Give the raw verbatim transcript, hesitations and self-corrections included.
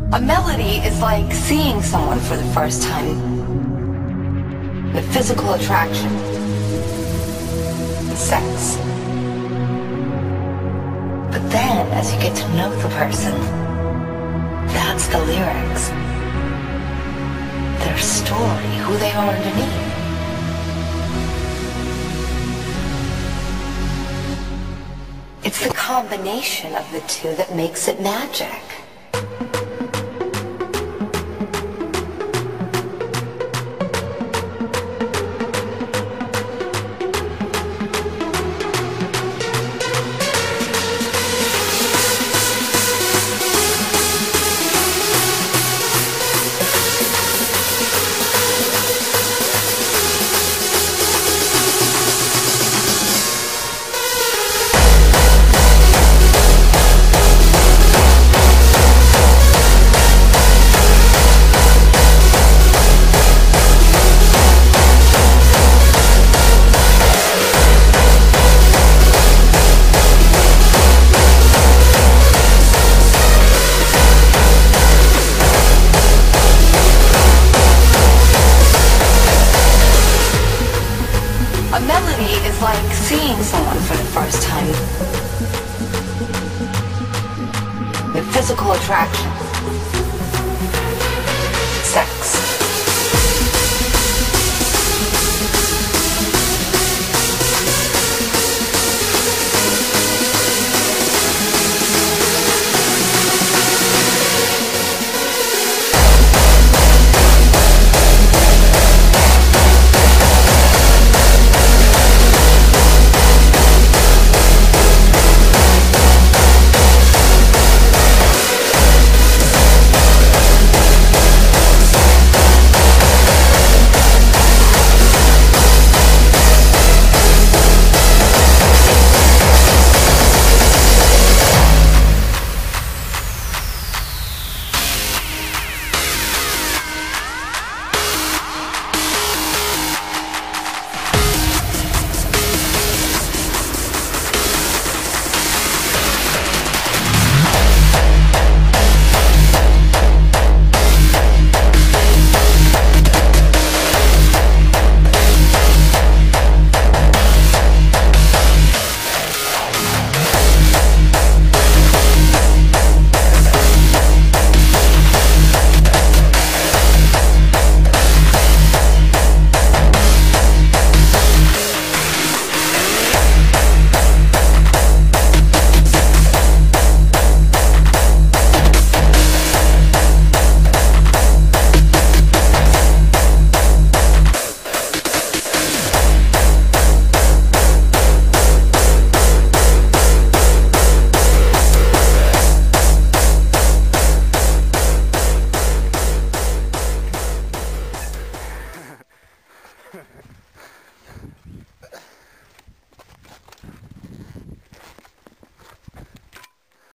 A melody is like seeing someone for the first time. The physical attraction. Sex. But then, as you get to know the person, that's the lyrics. Their story, who they are underneath. It's the combination of the two that makes it magic. Like seeing someone for the first time. The physical attraction. Sex.